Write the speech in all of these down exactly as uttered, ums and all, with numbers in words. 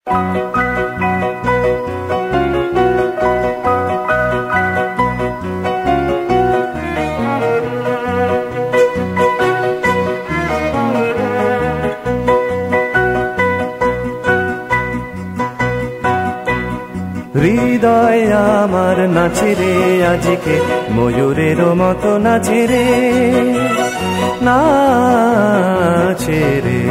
হৃদয় আমার নাচে রে আজকে ময়ূরের মতো নাচে রে, নাচে রে।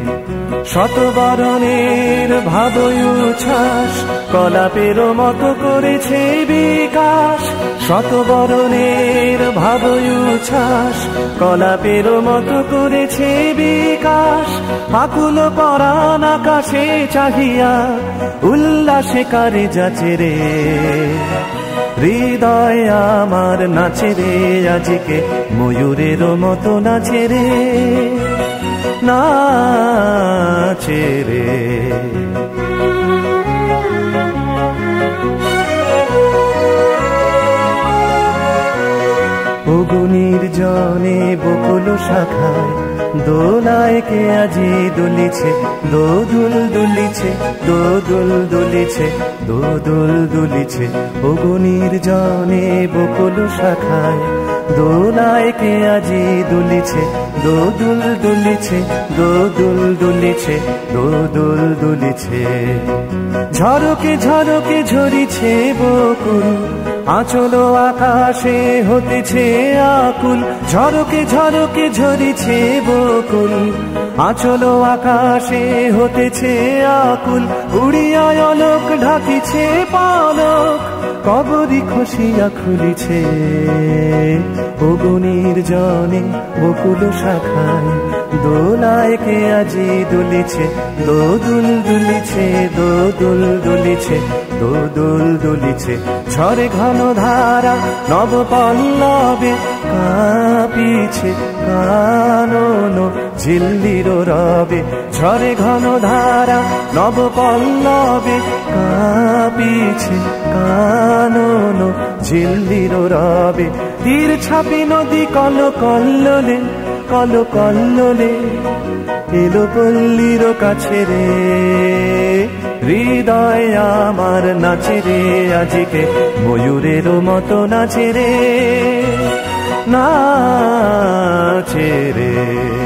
শতবরণের ভাবই উচ্ছ্বাস কলাপের মতো করেছে বিকাশ। শতবরণের ভাবই উচ্ছ্বাস কলাপের মতো করেছে বিকাশ। আকুল পরাণ আকাশে চাহিয়া উল্লাসে কারে যাচে রে। হৃদয় আমার নাচে রে আজকে ময়ূরের মতো নাচে রে, নাচে রে। অগুনির জনে বকুল শাখায় দোলায় কে আজি দুলিছে, দোদুল দুলিছে, দোদুল দুলিছে, দোদুল দুলিছে। অগুনির জনে বকুল শাখায় দোলায় কে আজি দুলিছে, দোদুল দুলিছে, দোদুল দুলিছে, দোদুল দুলিছে। ঝরকে ঝরকে ঝরিছে বকুল আঁচল আকাশে হতেছে আকুল। ঝরকে ঝরকে ঝরিছে বকুল আঁচল আকাশে হতেছে আকুল। উড়িয়া অলোক ঢাকিছে পালক কবরি খসিয়া খুলিছে। অগুনির জনে বকুল শাখায় দোলায় কে আজি দুলিছে, দোদুল দুলিছে, দোদুল দুলিছে, দোদুল দুলিছে। ঝরে ঘন ধারা নব পল্লবে কাঁপিছে কানন ঝিল্লির রবে। ঝরে ঘন ধারা নব পল্লবে কাঁপিছে কানন ঝিল্লির রবে। তীর ছাপি নদী কল কল্লোলে, কল কল্লোলে এলো পল্লীর কাছে রে। হৃদয় আমার নাচে রে আজকে ময়ূরের মতো নাচে রে, নাচে রে।